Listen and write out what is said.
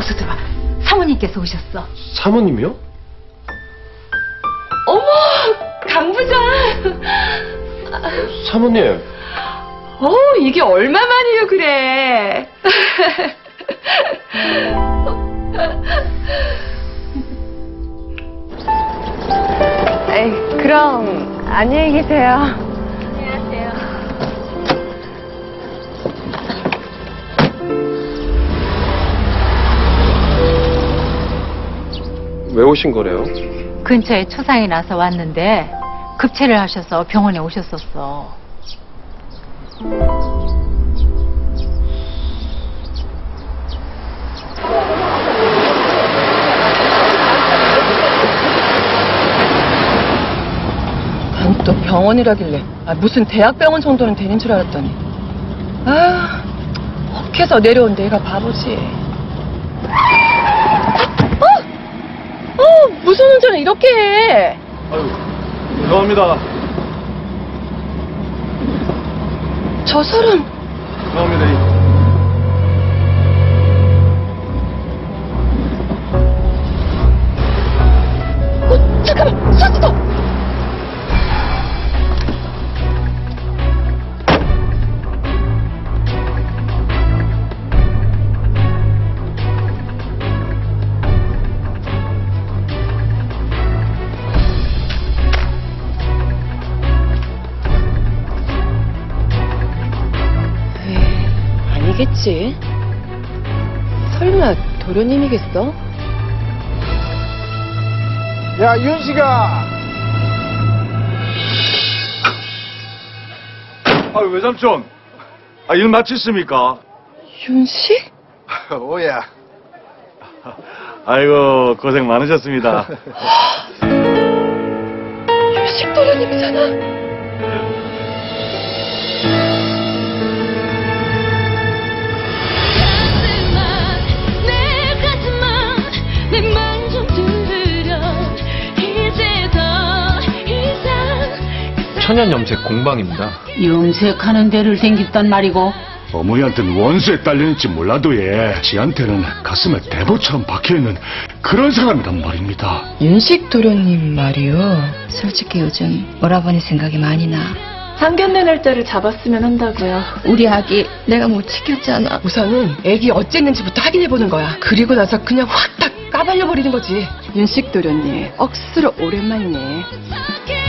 어서 들어와. 사모님께서 오셨어. 사모님이요? 어머, 강 부장. 사모님. 이게 얼마만이요, 그래. 에이, 그럼 안녕히 계세요. 안녕하세요. 왜 오신 거래요? 근처에 초상이 나서 왔는데 급체를 하셔서 병원에 오셨었어. 난 또 병원이라길래 무슨 대학병원 정도는 되는 줄 알았더니 혹해서 내려온 내가 바보지. 무슨 운전을 이렇게 해. 아유, 죄송합니다. 저 사람 죄송합니다. 잠깐만, 서스도. 아니겠지. 설마 도련님이겠어? 야, 윤식아! 아유, 외삼촌. 일 마쳤습니까? 윤식? 오야. 아이고, 고생 많으셨습니다. 윤식 도련님이잖아. 천연염색 공방입니다. 염색하는 데를 생겼단 말이고. 어머니한테는 원수에 딸려있지 몰라도 지한테는 가슴에 대보처럼 박혀있는 그런 사람이란 말입니다. 윤식 도련님 말이요. 솔직히 요즘 오라버니 생각이 많이 나. 상견례 날짜를 잡았으면 한다고요. 우리 아기 내가 못 지켰잖아. 우선은 애기 어쨌는지부터 확인해보는 거야. 그리고 나서 그냥 확 다 까발려버리는 거지. 윤식 도련님 억수로 오랜만이네.